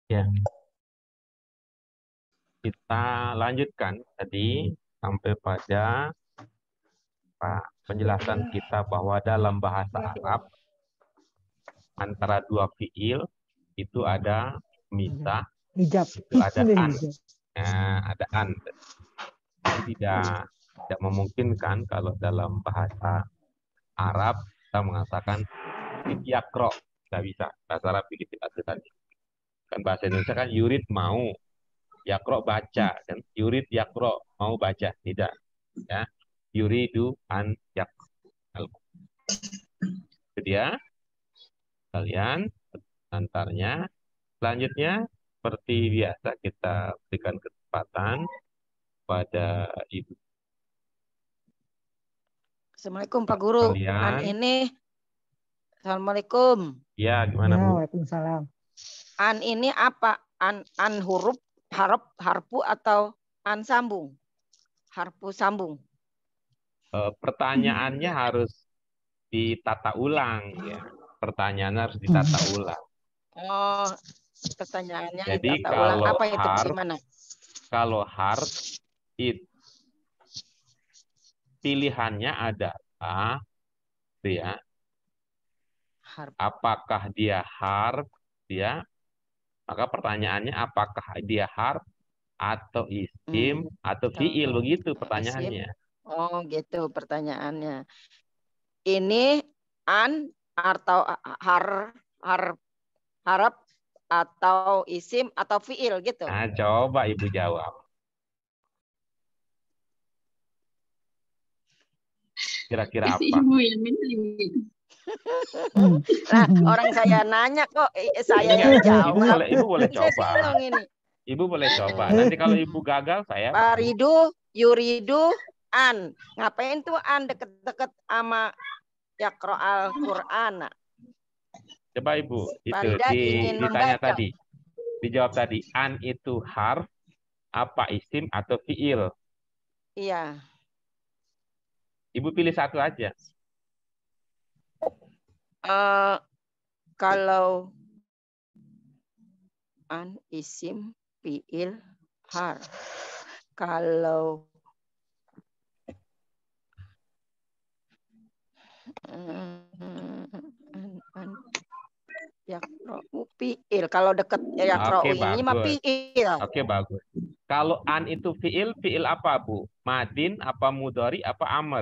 Ya, kita lanjutkan tadi sampai pada penjelasan kita bahwa dalam bahasa Arab antara dua fiil itu ada misah, Hijab. itu ada an. Nah, ada an. Jadi tidak memungkinkan kalau dalam bahasa Arab kita mengatakan yakro, nggak bisa. Bahasa Arab begitu tadi. Kan bahasa Indonesia kan yurid mau, yakro baca, dan yurid yakro mau baca, tidak. Ya, yuridu an yakro. Itu dia kalian antarnya. Selanjutnya seperti biasa kita berikan kesempatan pada ibu Assalamualaikum Pak Guru. An kalian. ini, Assalamualaikum. Ya, gimana Ya, Bu? Waalaikumsalam. An ini apa? An huruf, harfu atau an sambung? Harfu sambung. Pertanyaannya harus ditata ulang ya. Pertanyaannya harus ditata ulang. Oh, pertanyaannya Jadi ditata ulang. Apa itu gimana? Kalau harf it pilihannya adalah ya, apakah dia harf ya? Maka pertanyaannya apakah dia harf atau isim atau fiil, begitu pertanyaannya. Oh, gitu pertanyaannya. Ini an atau harap atau isim atau fiil gitu. Nah, coba Ibu jawab. Kira-kira apa? Ibu yang Nah, orang saya nanya kok saya yang jawab. Ibu boleh Saya coba. bingung ini. Ibu boleh coba. Nanti kalau Ibu gagal saya. Paridu, yuridu, an. Ngapain tuh an deket-deket sama yakro Al-Qur'an? Coba Ibu, itu Farida ingin ditanya membaca. tadi. Dijawab tadi, an itu harf, apa isim atau fiil? Iya. Ibu pilih satu aja. Kalau an, isim, fiil, harf. Kalau yakro fiil, kalau deket yakro ini mah fiil. Oke, bagus. Kalau an itu fiil, fiil apa Bu? Madin, apa mudhari, apa amr?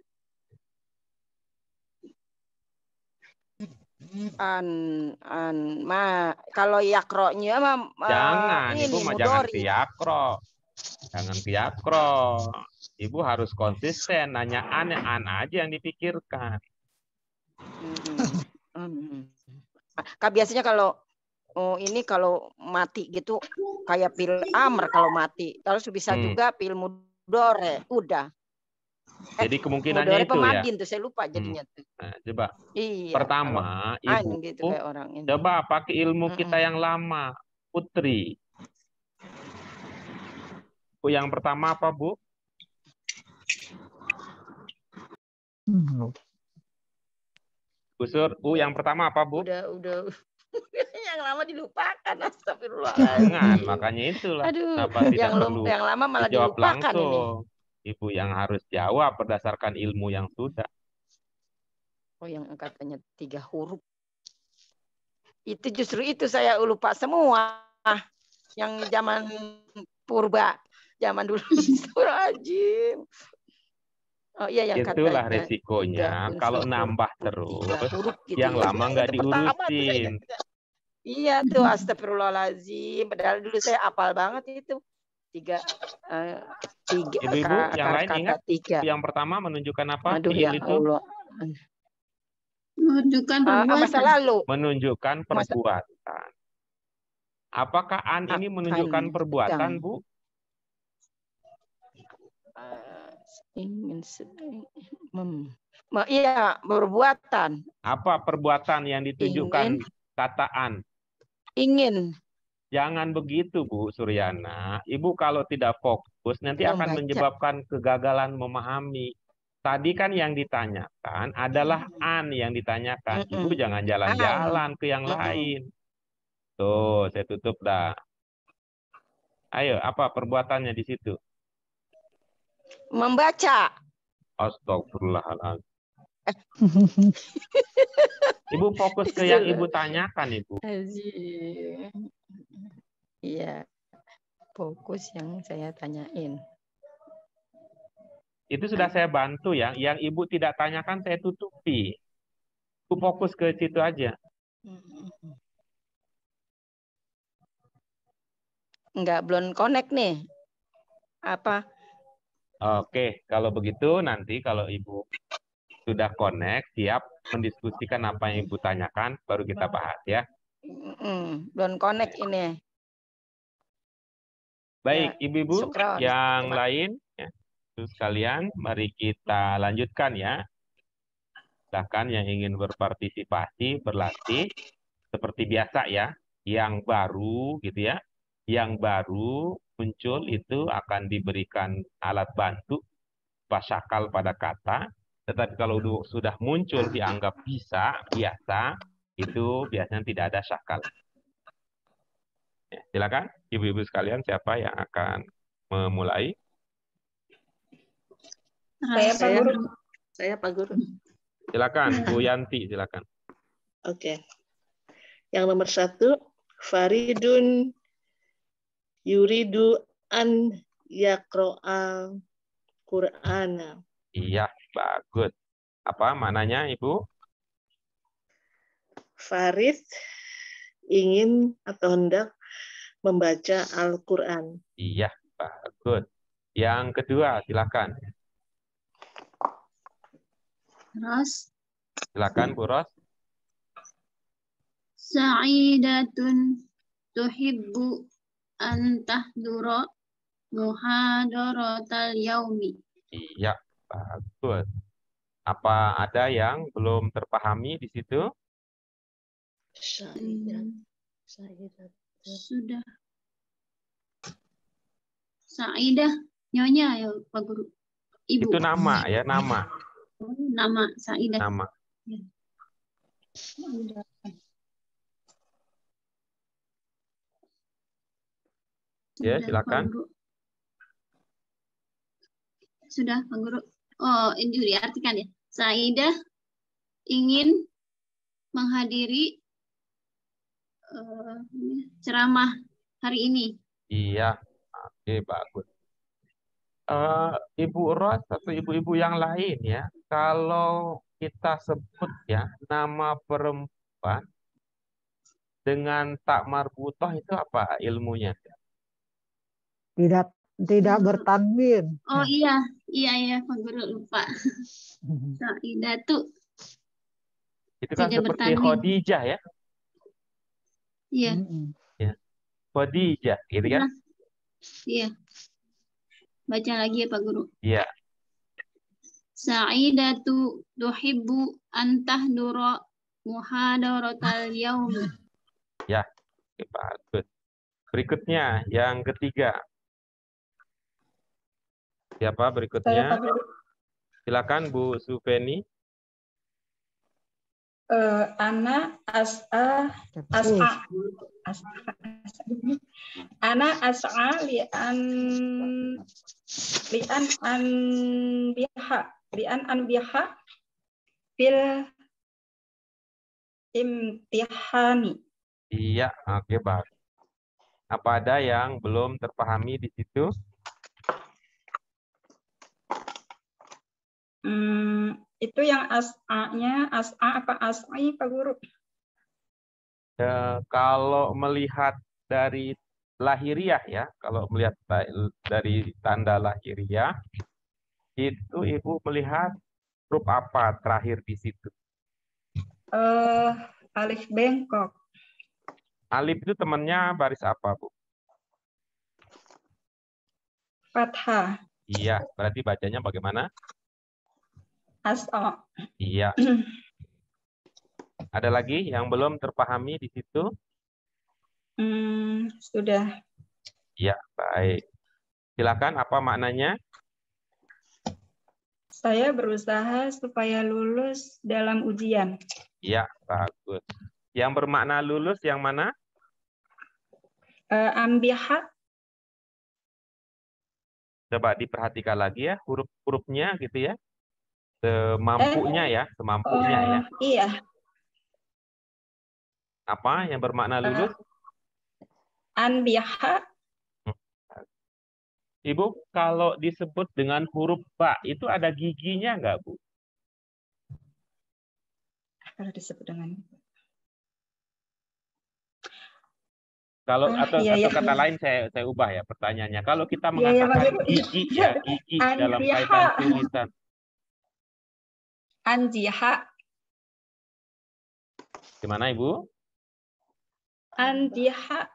Kalau yakronya mah jangan, ini Ibu mah jangan ke yakro. Jangan ke yakro. Ibu harus konsisten, nanya an aja yang dipikirkan. Biasanya kalau ini kalau mati gitu kayak pil amr kalau mati. Terus bisa juga pil mudore, udah. Jadi kemungkinannya itu pemadin ya. Tuh saya lupa jadinya tuh. Nah, coba. Iya, Pertama, Ibu gitu kayak orang ini. coba pakai ilmu kita yang lama, Putri. Yang pertama apa, Bu? Busur, yang pertama apa, Bu? Udah. Yang lama dilupakan, astagfirullah. Jangan, makanya itulah. Aduh, tidak perlu yang lama malah dijawab dilupakan langsung. ini. Ibu yang harus jawab berdasarkan ilmu yang sudah. Oh, yang katanya 3 huruf. Itu justru itu saya lupa semua. Yang zaman purba, zaman dulu. Astagfirullahaladzim. Oh iya, yang itulah katanya resikonya kalau nambah terus gitu yang lama nggak diurusin. Iya tuh, astagfirullahaladzim. Padahal dulu saya apal banget itu. 3 Ibu-ibu yang lain ingat 3. Yang pertama menunjukkan apa? Aduh, ya Allah. Menunjukkan perbuatan. Masa lalu. Menunjukkan perbuatan. Apakah an ini menunjukkan perbuatan, Bu? Iya, perbuatan. Apa perbuatan yang ditunjukkan kata an? Ingin. Jangan begitu, Bu Suryana. Ibu kalau tidak fokus nanti akan menyebabkan kegagalan memahami. Tadi kan yang ditanyakan adalah an yang ditanyakan. Ibu jangan jalan-jalan ke yang lain. Tuh, saya tutup dah. Ayo, apa perbuatannya di situ? Membaca. Astagfirullahaladzim. Ibu fokus ke yang ibu tanyakan, Ibu. Iya, fokus yang saya tanyain. Itu sudah saya bantu ya. Yang ibu tidak tanyakan saya tutupi. Ibu fokus ke situ aja. Enggak, belum connect nih. Apa? Oke, kalau begitu nanti kalau ibu sudah connect, siap mendiskusikan apa yang ibu tanyakan, baru kita bahas ya. Belum connect ini. Baik, Ya, ibu-ibu syukron. yang lain, ya, terus sekalian, mari kita lanjutkan ya. Silahkan yang ingin berpartisipasi, berlatih, seperti biasa ya. Yang baru gitu ya, yang baru muncul itu akan diberikan alat bantu syakal pada kata, tetapi kalau sudah muncul dianggap bisa, biasa, itu biasanya tidak ada syakal. Ya, silakan ibu-ibu sekalian, siapa yang akan memulai? Saya, Pak Guru. Saya, Pak Guru. Silakan, Bu Yanti, silakan. Oke. Yang nomor 1, Faridun yuridu an yaqra'al Qur'ana. Iya, bagus. Apa maknanya, Ibu? Farid ingin atau hendak membaca Al-Quran. Iya, bagus. Yang kedua, silakan. Ros. Silakan, Bu Ros. Sa'idatun tuhibbu an tahdura muhadaratal yaumi. Iya, bagus. Apa ada yang belum terpahami di situ? Sudah. Sa'idah, nyonya ya Pak Guru. Ibu. Itu nama ya, nama. Nama Sa'idah. Nama. Ya, silakan. Pak Guru. Sudah, Pak Guru. Oh, ini diartikan ya. Sa'idah ingin menghadiri ceramah hari ini. Iya, oke, bagus. Ibu Ros atau ibu-ibu yang lain ya, kalau kita sebut ya nama perempuan dengan tak marbutoh itu apa ilmunya? Tidak bertanwin. Oh iya, iya Pak Guru lupa. Sa'idah tuh Itu kan tidak seperti bertanwin. Khadijah ya. Iya. Ya. Khadijah, gitu kan? Iya. Baca lagi ya Pak Guru. Iya. Sa'idatu tuhibbu an tahdura muhadaratal yaumi. Ya, oke, bagus. Berikutnya, yang ketiga. Siapa berikutnya? Silakan Bu Sufeni. Ana as'a li'an anbiha fil imtihani. Iya, oke, bagus. Apa ada yang belum terpahami di situ? Itu yang as'a-nya, as'a apa as'i Pak Guru? Kalau melihat dari lahiriah ya, kalau melihat dari tanda lahiriah, itu Ibu melihat huruf apa terakhir di situ? Alif bengkok. Alif itu temannya baris apa, Bu? Fathah. Iya, berarti bacanya bagaimana? As'a. Iya. Ada lagi yang belum terpahami di situ? Sudah. Ya, baik. Silakan, apa maknanya? Saya berusaha supaya lulus dalam ujian. Ya, bagus. Yang bermakna lulus yang mana? Ambiha. Coba diperhatikan lagi ya huruf-hurufnya gitu ya. Semampunya ya, semampunya ya. Iya. Apa yang bermakna lulus? Anbiha. Ibu, kalau disebut dengan huruf ba itu ada giginya nggak, Bu? Kalau disebut dengan Kalau iya, atau iya, kata iya. lain saya ubah ya pertanyaannya. Kalau kita Iya, iya, mengatakan Pak. gigi ya, gigi dalam Anjiha. kaitan tulisan. Anjiha. Gimana, Ibu? Anjiha.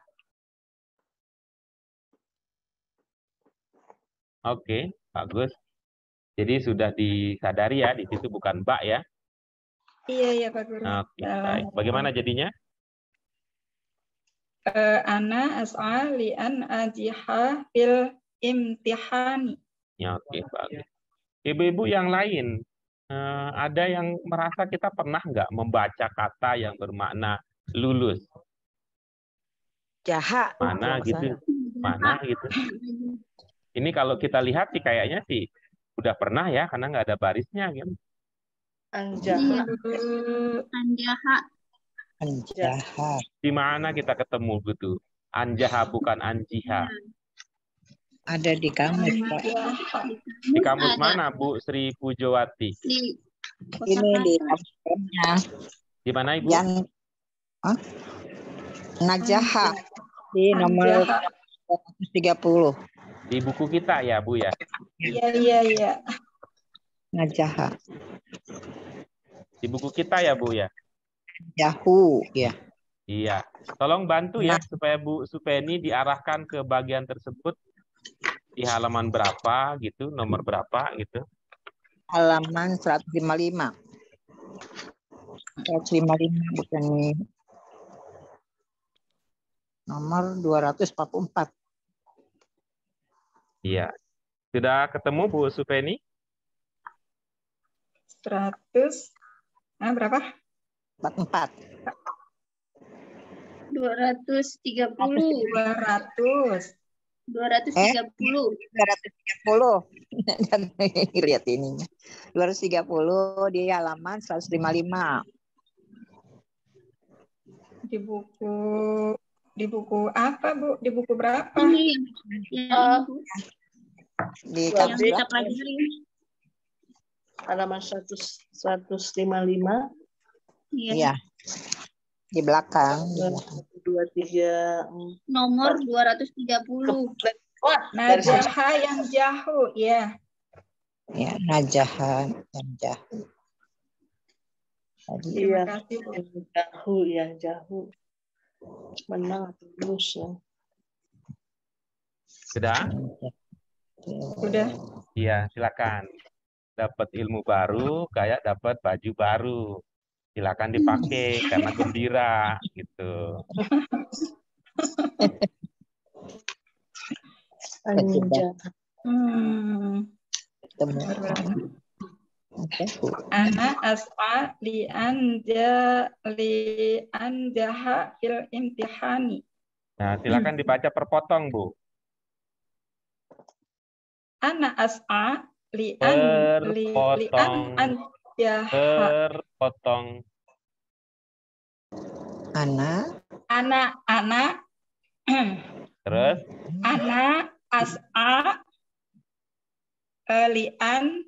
Oke, bagus. Jadi sudah disadari ya, di situ bukan ba ya. Iya, iya, Pak Guru. Oke, baik. Bagaimana jadinya? Ana as'a li'an ajiha fil imtihani. Ya, oke, bagus. Ibu-ibu yang lain, ada yang merasa kita pernah nggak membaca kata yang bermakna lulus? Jaha. Mana gitu? Mana gitu? Ini kalau kita lihat sih kayaknya sih udah pernah ya, karena nggak ada barisnya gitu. Anjaha. Anjaha. Anjaha. Di mana kita ketemu gitu? Anjaha bukan anjiha. Ada di kamus, Pak. Di kamus ada. mana, Bu Sri Pujowati? Di Ini di kosakata. kamusnya. Di mana, Ibu? Yang Najaha di nomor 130. Di buku kita ya, Bu ya? Iya, iya, iya. Najaha. Di buku kita ya, Bu ya? Yahu, ya. Iya. Tolong bantu ya supaya Bu Supeni diarahkan ke bagian tersebut di halaman berapa gitu, nomor berapa gitu. Halaman 155. 155 bukan ini. Nomor 244. Iya. Sudah ketemu Bu Supeni? 100. Berapa? 44. 230. 200. 230. 230. Lihat ininya. 230 di halaman 155. Di buku apa, Bu? Di buku berapa? Ini yang Bu. Di Yang kamus kita berapa? pelajari. Halaman 155. Iya. Iya. Di belakang. 2, 3, 4. Nomor 230. Wah, dari sini. Najaha yang jahu, ya. Ya, Najaha dan Jahu. Tadi Iya, Terima kasih, Bu. jahu ya, jahu. Menang atau lulus ya. Sudah? Udah. Iya, silakan. Dapat ilmu baru, kayak dapat baju baru. Silakan dipakai karena gembira gitu. Anjaha. Ana as'a li anjaha fil imtihani. Nah, silakan dibaca perpotong, Bu. Ana as'a li Terpotong. anjaha. Terpotong. Ana Terus? Ana as'a li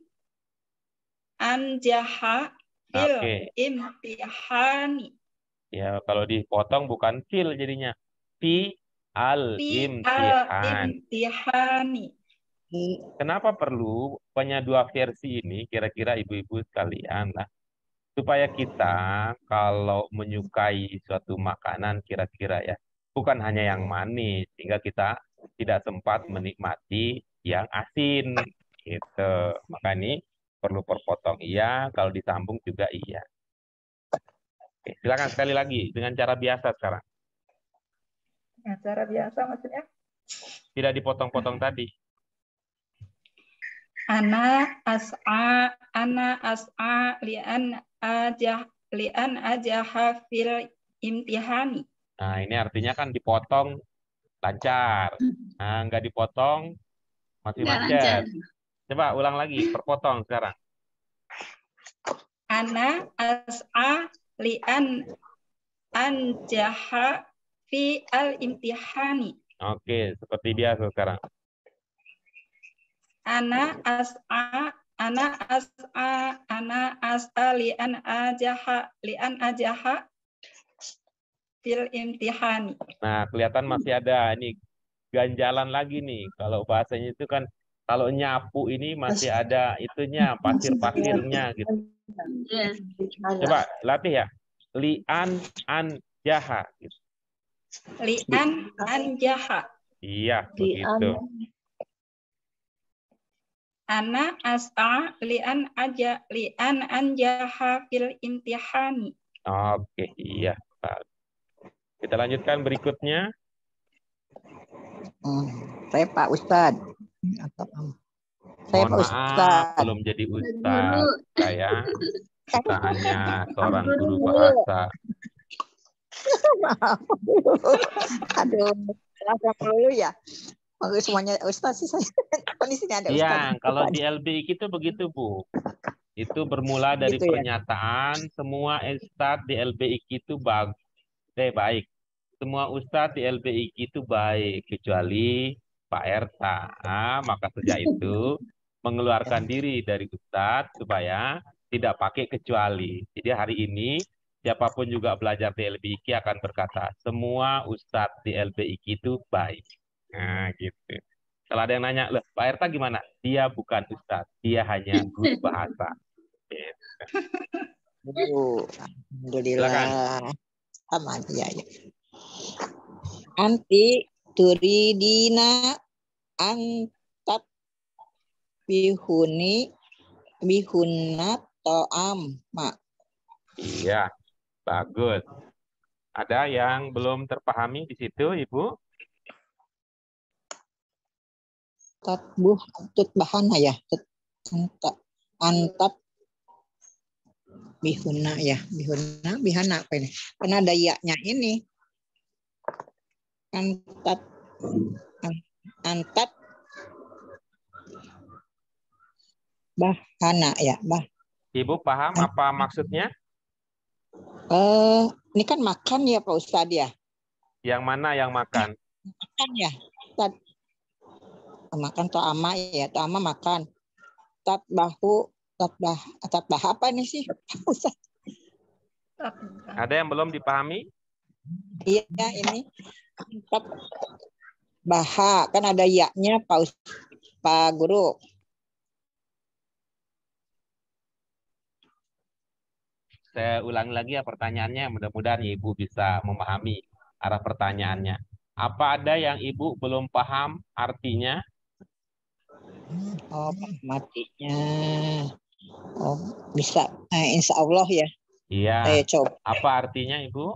anjaha fil Oke. imtihani. Ya, kalau dipotong bukan fil jadinya. Fi al Fi imtihan. imtihani. Kenapa perlu punya dua versi ini? Kira-kira ibu-ibu sekalian lah. Supaya kita kalau menyukai suatu makanan kira-kira ya, bukan hanya yang manis, sehingga kita tidak sempat menikmati yang asin. Gitu. Maka ini perlu perpotong iya, kalau disambung juga iya. Oke, silakan sekali lagi dengan cara biasa sekarang. Nah, cara biasa maksudnya? Tidak dipotong-potong tadi. Ana as'a li'an ajaha fil imtihani. Nah, ini artinya kan dipotong Lancar. Nah, nggak dipotong, masih Nggak lancar. macet. Coba ulang lagi, perpotong sekarang. Ana as'a li'an anjaha fi al-imtihani. Oke, seperti biasa sekarang. Ana as'a li'an ajaha fil imtihani. Nah, kelihatan masih ada ini ganjalan lagi nih. Kalau bahasanya itu kan kalau nyapu ini masih ada itunya, pasir-pasirnya gitu. Ya. Coba latih ya. Li'an anjaha gitu. Li'an anjaha. Iya, begitu. Ana as'a li'an anjaha fil imtihani. Oke, iya. Kita lanjutkan berikutnya. Saya Pak Ustad. Saya Mohon Pak maaf, Ustad. belum jadi Guru. ustaz saya. Kita hanya seorang guru Guru. bahasa. Maaf. Aduh, salah dulu ya. Semuanya Ustad sih saya. Kondisinya ada Ustad. Iya, kalau di LBI itu begitu, Bu. Itu bermula dari Gitu ya. pernyataan semua ustadz di LBI itu baik. Semua ustadz di LBI itu baik kecuali Pak Erta. Nah, maka sejak itu mengeluarkan diri dari ustadz supaya tidak pakai kecuali. Jadi hari ini siapapun juga belajar di LBI akan berkata semua ustadz di LBI itu baik. Nah, gitu. Kalau ada yang nanya, loh, Pak Erta gimana? Dia bukan ustadz, dia hanya guru bahasa. Alhamdulillah. Aman ya. Anti turidina antat bihunna to'am mak. Iya, bagus. Ada yang belum terpahami di situ, Ibu? Tatbuh tut bahana ya. Antat bihunna ya. Bihana apa ini? Karena ada ya-nya ini. Antat bahana ya. Ibu paham apa maksudnya? Ini kan makan ya Pak Ustadz ya. Yang mana yang makan? Makan ya. Makan to'ama ya. To'ama makan. Tatbah apa ini sih Pak Ustadz? Ada yang belum dipahami? Iya ini. Baha kan ada ya-nya Pak Guru. Saya ulangi lagi ya pertanyaannya, mudah-mudahan Ibu bisa memahami arah pertanyaannya. Apa ada yang Ibu belum paham artinya? Oh, matinya. Oh, bisa. Insya Allah ya. Iya. Saya coba. Apa artinya, Ibu?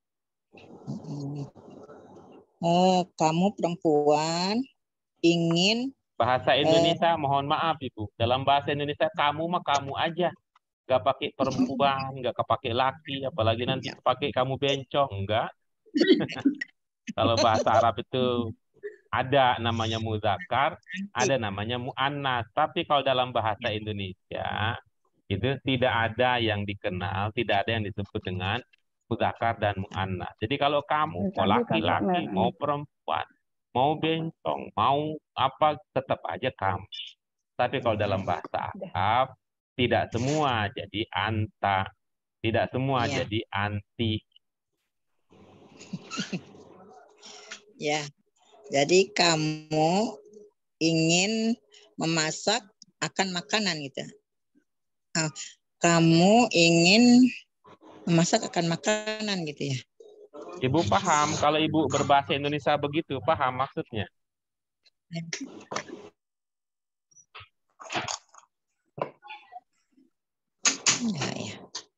Kamu perempuan ingin bahasa Indonesia, mohon maaf Ibu. Dalam bahasa Indonesia kamu mah kamu aja. Nggak pakai perempuan, nggak pakai laki, apalagi nanti pakai kamu bencong, enggak. Kalau bahasa Arab itu ada namanya muzakkar, ada namanya muannas. Tapi kalau dalam bahasa Indonesia itu tidak ada yang dikenal, tidak ada yang disebut dengan muzakkar dan muannas. Jadi kalau kamu mau laki-laki, mau perempuan, mau bencong, mau apa, tetap aja kamu. Tapi kalau dalam bahasa Arab tidak semua jadi anta, tidak semua jadi anti. Ya, jadi kamu ingin memasak akan makanan gitu. Kamu ingin memasak akan makanan gitu ya. Ibu paham kalau Ibu berbahasa Indonesia begitu, paham maksudnya? Ya.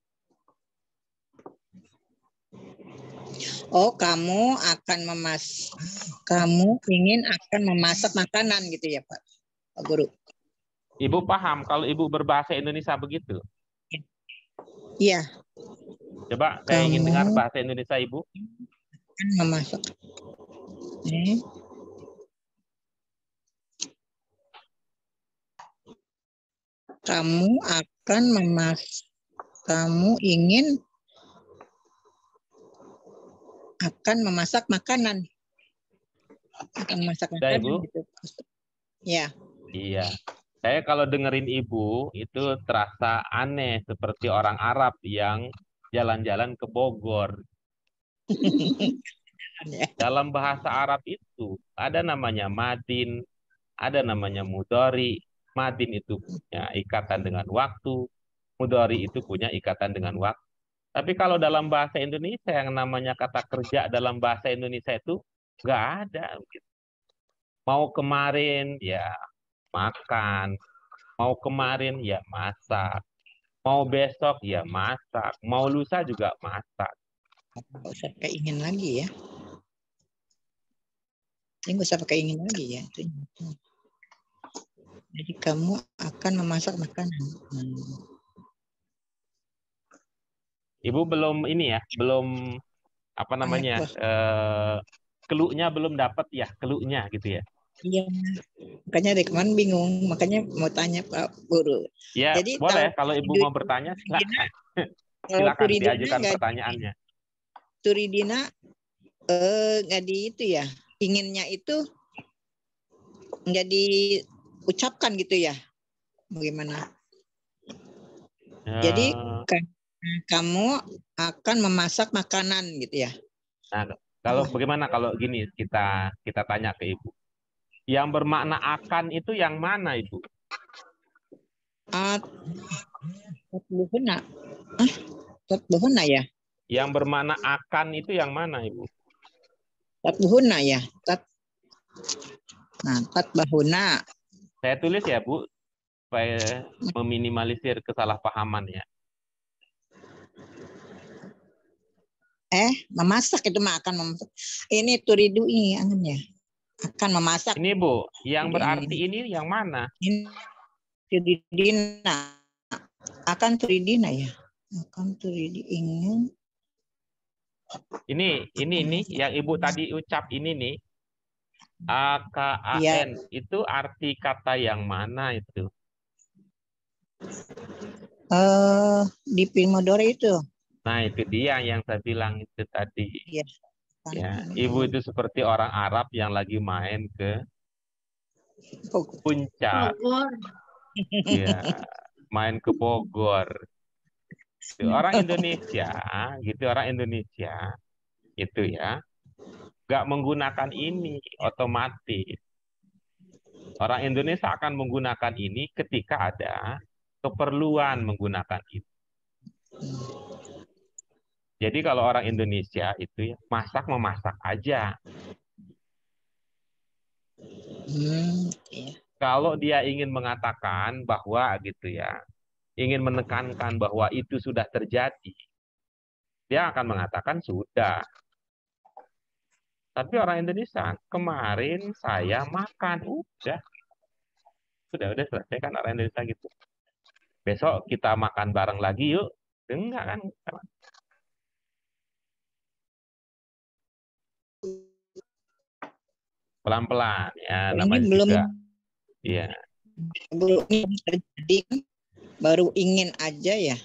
Oh, kamu ingin akan memasak makanan gitu ya, Pak Guru. Ibu paham kalau Ibu berbahasa Indonesia begitu? Iya. Coba saya ingin dengar bahasa Indonesia Ibu. Memasak. Kamu akan kamu ingin akan memasak makanan. Akan memasak Udah, makanan Ibu? gitu. Ya. Iya. Saya kalau dengerin Ibu itu terasa aneh seperti orang Arab yang jalan-jalan ke Bogor. Dalam bahasa Arab itu ada namanya madin, ada namanya mudhari. Madin itu punya ikatan dengan waktu, mudhari itu punya ikatan dengan waktu. Tapi kalau dalam bahasa Indonesia yang namanya kata kerja dalam bahasa Indonesia itu nggak ada. Mau kemarin ya makan, mau kemarin ya masak, mau besok ya masak, mau lusa juga masak. Nggak usah pakai ingin lagi ya. Ini nggak usah pakai ingin lagi ya. Jadi kamu akan memasak makanan. Ibu belum ini ya, belum apa namanya, keluknya belum dapat ya, keluknya gitu ya. Iya, makanya dari kemarin bingung, makanya mau tanya Pak Guru. Ya, Jadi boleh kalau Ibu mau bertanya silakan. Silakan diajukan pertanyaannya. Turidina nggak di itu ya, inginnya itu nggak diucapkan gitu ya, bagaimana? Jadi kamu akan memasak makanan gitu ya. Nah, kalau bagaimana kalau gini kita tanya ke Ibu. Yang bermakna akan itu yang mana, Ibu? Tatbuhuna ya. Yang bermakna akan itu yang mana, Ibu? Tatbuhuna ya. Tatbahuna. Saya tulis ya, Bu, supaya meminimalisir kesalahpahaman ya. Memasak itu mah akan memasak. Ini turidu ini ya. Akan memasak. Ini Bu, yang berarti ini yang mana? Ini turidina. Akan turidina ya. Akan turidi ingin. Ini yang Ibu tadi ucap ini nih. AKAN Ya. itu arti kata yang mana itu? Di Pilmodore itu. Nah, itu dia yang saya bilang itu tadi. Iya. Ya, Ibu itu seperti orang Arab yang lagi main ke puncak. Bogor. Ya, main ke Bogor. Orang Indonesia, gitu orang Indonesia itu ya, nggak menggunakan ini otomatis. Orang Indonesia akan menggunakan ini ketika ada keperluan menggunakan itu. Jadi kalau orang Indonesia itu ya memasak aja. Iya. Kalau dia ingin mengatakan bahwa gitu ya, ingin menekankan bahwa itu sudah terjadi, dia akan mengatakan sudah. Tapi orang Indonesia, kemarin saya makan, udah selesai kan orang Indonesia gitu. Besok kita makan bareng lagi yuk, enggak kan? Pelan-pelan ya, namanya belum juga. Iya. Belum terjadi, baru ingin aja ya.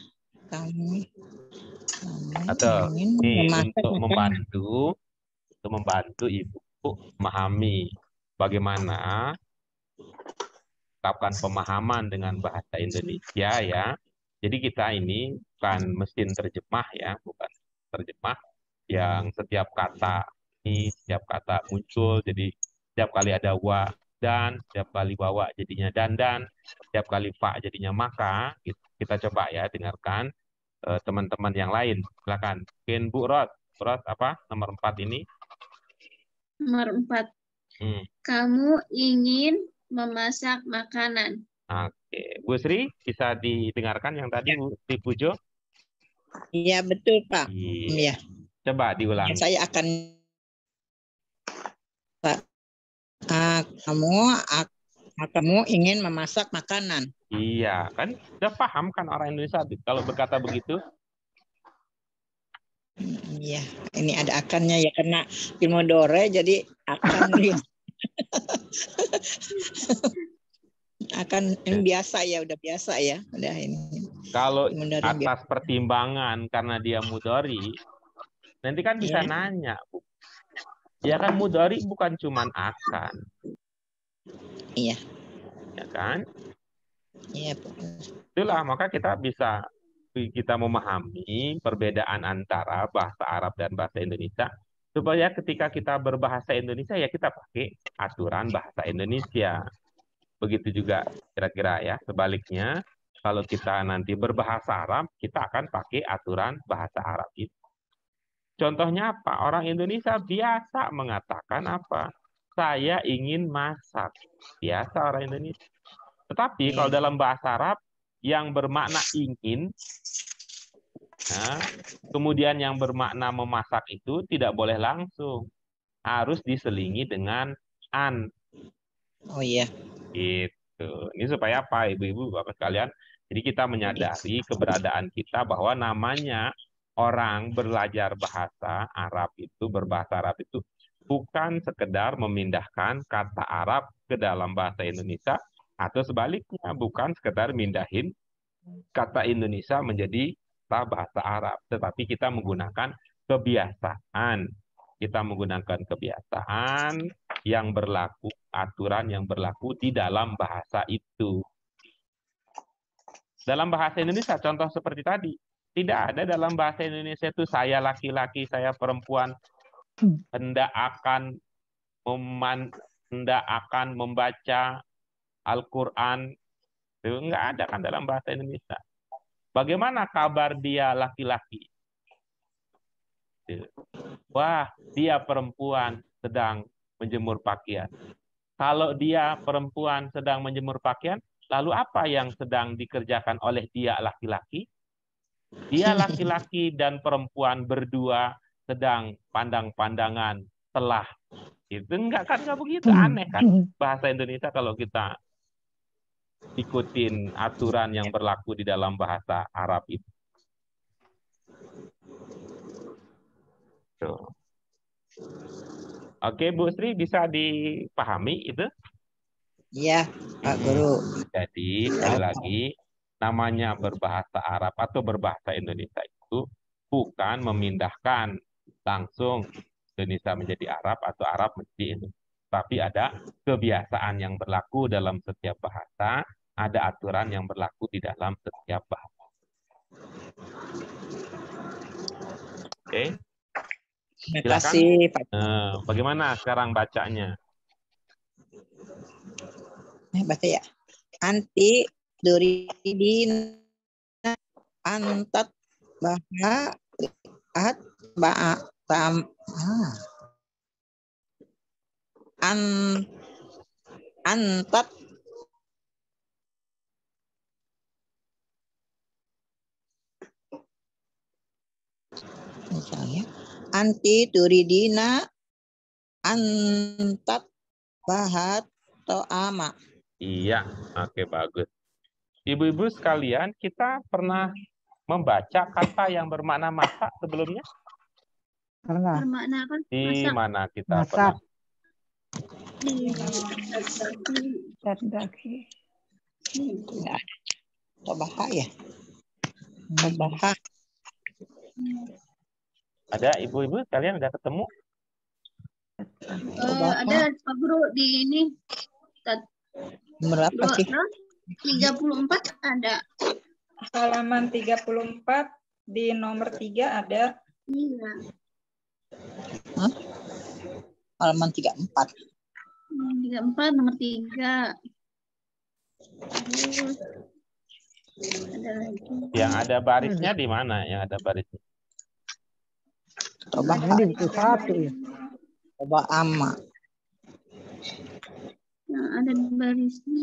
Atau ingin untuk membantu Ibu memahami bagaimana ungkapkan pemahaman dengan bahasa Indonesia ya. Jadi kita ini bukan mesin terjemah ya, bukan terjemah yang setiap kata setiap kata muncul, jadi setiap kali ada wa dan, setiap kali bawa jadinya dan, setiap kali fa jadinya maka. Kita coba ya dengarkan teman-teman yang lain. Silakan. Mungkin Bu Ros apa nomor 4 ini? Nomor 4. Kamu ingin memasak makanan. Oke, Bu Sri bisa didengarkan yang tadi Bu Sri Pujo? Iya betul Pak. Iya. Coba diulang. Saya akan kamu ingin memasak makanan. Iya, kan sudah paham kan orang Indonesia kalau berkata begitu? Iya, ini ada akannya ya karena Pilmodore jadi Akan real. Akan ini biasa ya, udah biasa ya, udah ini. Kalau Mudhari yang atas pertimbangan karena dia mudhari, nanti kan bisa Iya. nanya, Bu. Ya kan mudhari bukan cuman akan, Iya, ya kan? iya Bu. Itulah maka kita memahami perbedaan antara bahasa Arab dan bahasa Indonesia supaya ketika kita berbahasa Indonesia ya kita pakai aturan bahasa Indonesia. Begitu juga kira-kira ya sebaliknya kalau kita nanti berbahasa Arab kita akan pakai aturan bahasa Arab itu. Contohnya apa? Orang Indonesia biasa mengatakan apa? Saya ingin masak. Biasa orang Indonesia. Tetapi kalau dalam bahasa Arab yang bermakna ingin, nah, kemudian yang bermakna memasak itu tidak boleh langsung. Harus diselingi dengan an. Oh iya. Gitu. Ini supaya apa, ibu-ibu, bapak sekalian? Jadi kita menyadari keberadaan kita bahwa namanya orang belajar bahasa Arab itu, berbahasa Arab itu bukan sekedar memindahkan kata Arab ke dalam bahasa Indonesia atau sebaliknya, bukan sekedar mindahin kata Indonesia menjadi bahasa Arab, tetapi kita menggunakan kebiasaan. Kita menggunakan kebiasaan yang berlaku, aturan yang berlaku di dalam bahasa itu. Dalam bahasa Indonesia, contoh seperti tadi, tidak ada dalam bahasa Indonesia itu saya laki-laki, saya perempuan, hendak akan membaca Al-Quran. Itu enggak ada kan dalam bahasa Indonesia. Bagaimana kabar dia laki-laki? Wah, dia perempuan sedang menjemur pakaian. Kalau dia perempuan sedang menjemur pakaian, lalu apa yang sedang dikerjakan oleh dia laki-laki? Dia laki-laki dan perempuan berdua sedang pandang-pandangan telah. Itu enggak begitu, aneh kan bahasa Indonesia kalau kita ikutin aturan yang berlaku di dalam bahasa Arab itu. Tuh. Oke, Bu Sri, bisa dipahami itu? Iya, Pak Guru. Jadi, sekali lagi, namanya berbahasa Arab atau berbahasa Indonesia itu bukan memindahkan langsung Indonesia menjadi Arab atau Arab menjadi Indonesia. Tapi ada kebiasaan yang berlaku dalam setiap bahasa, ada aturan yang berlaku di dalam setiap bahasa. Oke. Terima Silakan. kasih, Pak. Bagaimana sekarang bacanya? Baca ya. Anti duridin antat baha at ba'a tam antat misalnya anti turidina antat bahat to'ama. Iya, oke, bagus. Ibu-ibu sekalian, kita pernah membaca kata yang bermakna masak sebelumnya? Pernah. Bermakna apa? Di Masak. mana kita Masak. pernah? Tadaki. Enggak ada. Tobaha ya. Tobaha. Ada ibu-ibu sekalian udah ketemu? Ada Pak Guru di ini. Berapa sih? 34 ada. Halaman 34 di nomor 3 ada. Iya. Hah? Halaman 34. 34 nomor 3. Terus ada lagi. Yang ada barisnya di mana? Yang ada barisnya? Tobaha. Ini di buku 1 ya. Coba ama. Yang ada di barisnya.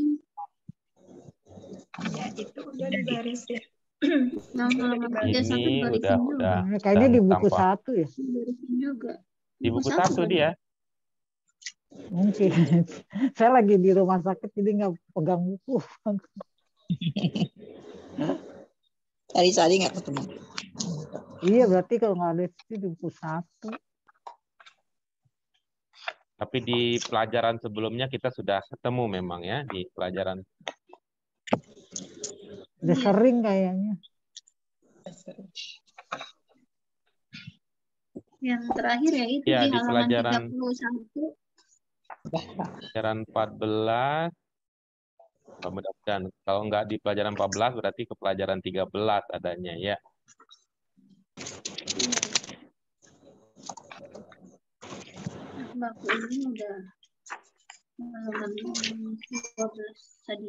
Ya, itu udah dibarisin. Yang halaman 31 Ini barisin juga. Nah, kayaknya di buku tanpa- 1 ya. Barisin juga. Di buku 1 kan? dia. Mungkin. Saya lagi di rumah sakit jadi nggak pegang buku. Tadi nggak ketemu. Iya berarti kalau nggak ada di buku 1. Tapi di pelajaran sebelumnya kita sudah ketemu memang ya, di pelajaran. Udah sering kayaknya. Yang terakhir ya itu Ya, di di halaman pelajaran 31. pelajaran 14. Mudah-mudahan kalau nggak di pelajaran 14 berarti ke pelajaran 13 adanya ya. Baku ini udah halaman 12 tadi.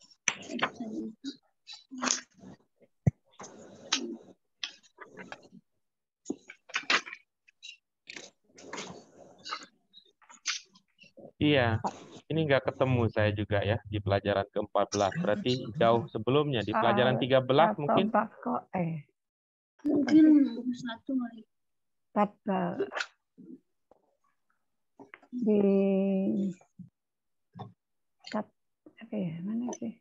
Iya, ini nggak ketemu saya juga ya di pelajaran ke-14. Berarti jauh sebelumnya di pelajaran 13 mungkin. Mungkin satu kali. Di mana sih?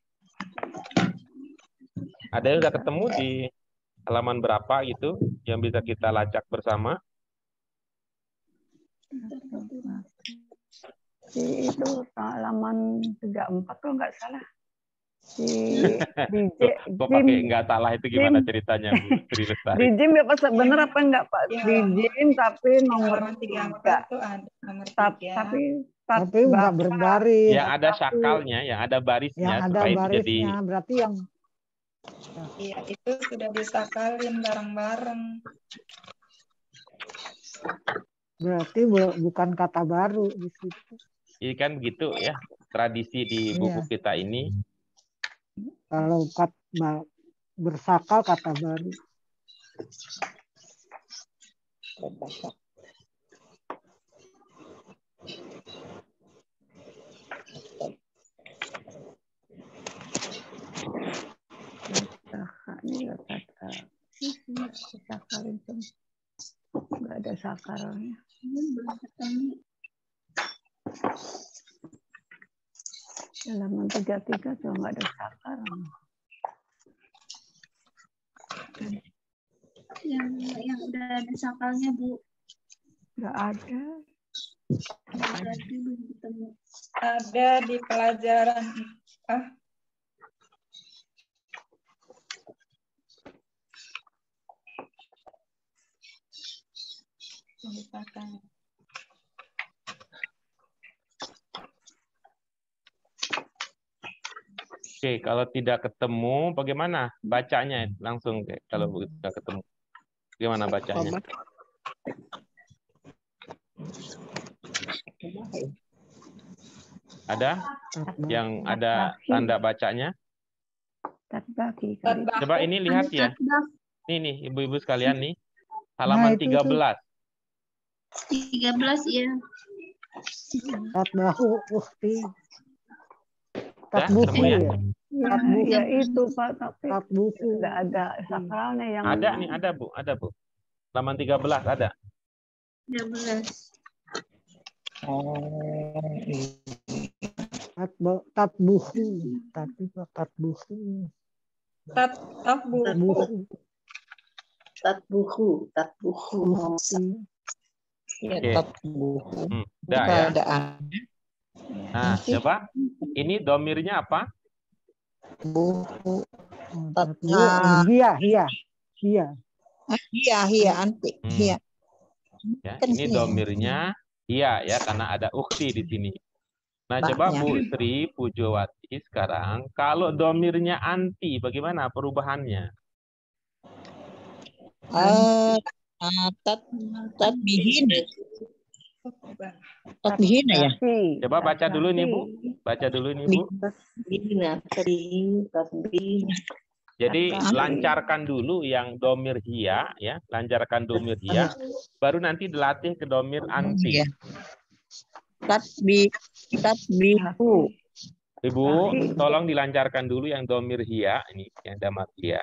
Ada yang udah ketemu di halaman berapa gitu yang bisa kita lacak bersama? Di itu halaman 34 kalau nggak salah. Kok pakai nggak salah itu gimana ceritanya Bu Sri Lestari? Di gym ya Pak, bener apa enggak Pak? Ya, di gym tapi nomor halaman 34 tuh ada nomor 3. tapi nggak berbaris. Yang ada syakalnya, yang ada barisnya, Yang ada supaya itu barisnya, jadi berarti yang Iya, itu sudah disakalin bareng-bareng. berarti bukan kata baru di situ. ini kan begitu ya tradisi di buku kita ini. Kalau bersakal kata baru. Ini kata sakalin tuh nggak ada sakalnya. Halaman 33 tuh nggak ada sakal. Yang udah ada sakalnya Bu. Nggak ada. Berarti belum ketemu. Ada di pelajaran Oke, kalau tidak ketemu, bagaimana bacanya? Langsung kalau tidak ketemu, bagaimana bacanya? Ada yang ada tanda bacanya? Coba ini lihat ya. Ini ibu-ibu sekalian nih, halaman 13. 13 ya. Tatbahu ukti. Tatbuhu ya? Ya itu Pak, tapi Tatbuhu. nggak ada sakalnya yang Ada nih, ada Bu. Halaman 13 ada. 13. Tatbuhu. Udah ya. Nah, coba. Ini domirnya apa? Iya, anti. Iya. Ya, ini domirnya iya ya, karena ada ukti di sini. Nah, coba Bu Sri Pujowati sekarang, kalau domirnya anti, bagaimana perubahannya? Tatbihina ya. Coba baca dulu nih Bu. Baca dulu nih Bu. Jadi lancarkan dulu yang domir hia ya, lancarkan domir hia, baru nanti dilatih ke domir anti. Tatbihu. Ibu, tolong dilancarkan dulu yang domir hia, ini yang damat hia.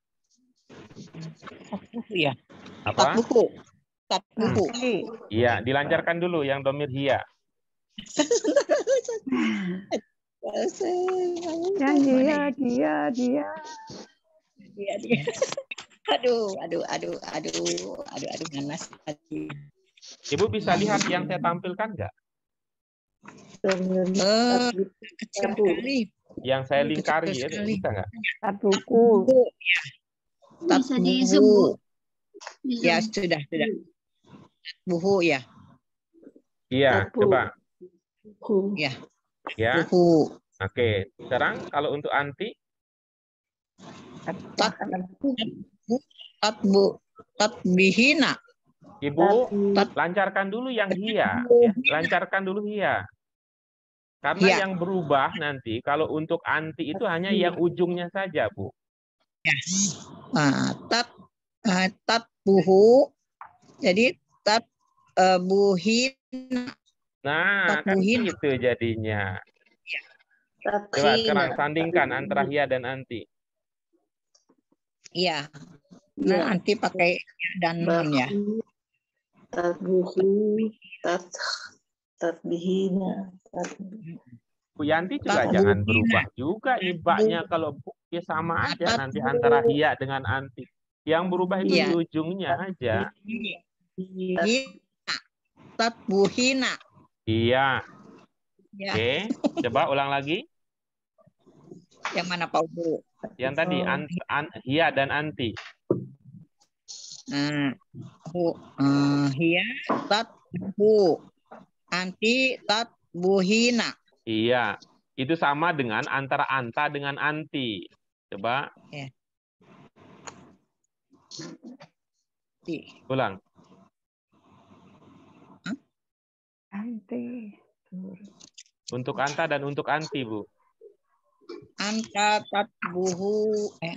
Ya. Apa? Tatbuhu. Iya, dilancarkan dulu yang domir hia. Yang dia. Aduh, ganas. Ibu bisa lihat yang saya tampilkan nggak? Kecil sekali. Yang saya lingkari Kecil ya, sekali. bisa nggak? Tatbuku. Bisa Tatbuhu. disebut. Ya, sudah. Buhu ya. Iya, Tatbu. coba. Ya. Ya, Buhu. oke. Sekarang kalau untuk anti, Tatbihina. Ibu lancarkan dulu yang hia, ya. Lancarkan dulu hia. Karena Hia. yang berubah nanti kalau untuk anti itu hanya yang ujungnya saja, Bu. Nah, tatbuhu. Jadi buhina. Nah, kan Tatbuhin. itu jadinya. Coba sekarang sandingkan antara hia dan anti. Iya. Ya. Nah, nanti pakai ya dan nun ya. Tatbuhu, tatbihina, Bu Yanti juga Tatbuhina. jangan berubah juga ini baknya kalau ya sama aja nanti antara hia dengan anti. Yang berubah itu Iya. di ujungnya aja. Tatbuhina. Iya. Ya. Oke, coba ulang lagi. Yang mana Pak Guru? Yang tadi hia dan anti. Hia tatbu. Anti tatbuhina. Iya. Itu sama dengan antara anta dengan anti. Coba Ya. ulang. Anti. Untuk anta dan untuk anti, Bu. Anta tatbuhu.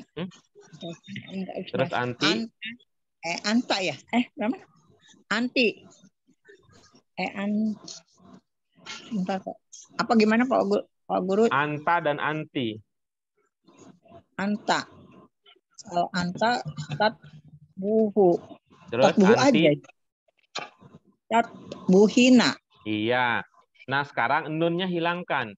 Terus anti. Anta ya? Berapa? Anti. Apa gimana Pak Guru? Anta dan anti. Anta. Kalau anta tatbuhu. Terus Tatbuhu anti. aja. Tatbuhina. Iya. Nah, sekarang nunnya hilangkan.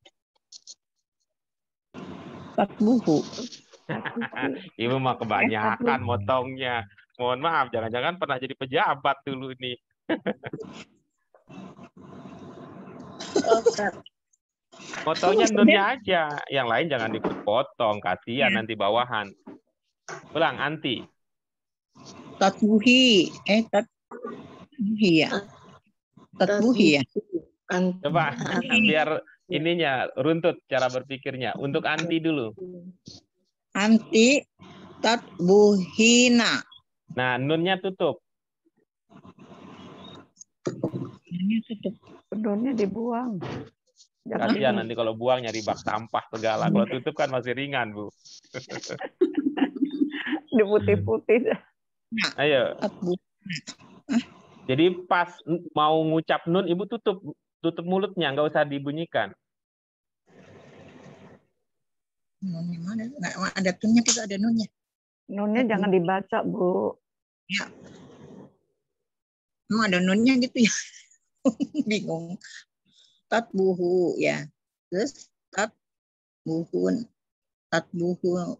Tatbuhu. Ibu mah kebanyakan motongnya. Mohon maaf, jangan-jangan pernah jadi pejabat dulu nih. Motongnya nunnya aja. Yang lain jangan dipotong. Kasihan nanti bawahan. Ulang, anti. Tatbuhi. Tatbuhi ya. Tatbuhi ya. Coba biar ininya runtut cara berpikirnya. Untuk anti dulu. Anti tatbuhina. Nah, nunnya tutup. Ini tutup. Nunnya dibuang. Kasihan nanti kalau buang nyari bak sampah segala. Kalau tutup kan masih ringan, Bu. Diputih-putih. Ayo. Jadi pas mau ngucap nun, Ibu tutup mulutnya, nggak usah dibunyikan. Nunnya mana? Nah, ada tunnya, kita ada nunnya. Nunnya jangan dibaca, Bu. Ya. Emang ada nunnya gitu ya? Bingung. Tatbuhu ya. Terus tatbuhun. Tatbuhu.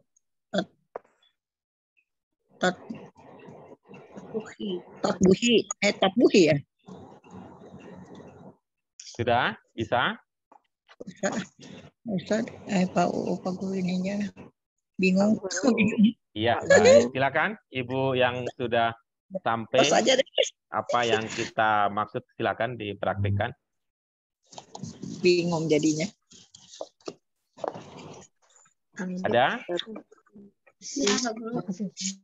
Tatbuhi. Tatbuhi ya. Sudah? Bisa? Ustaz, Pak Guru ininya bingung. Iya, baik. Silakan Ibu yang sudah sampai apa yang kita maksud, silakan dipraktikkan. Bingung jadinya. Ada? Ya, Pak Guru.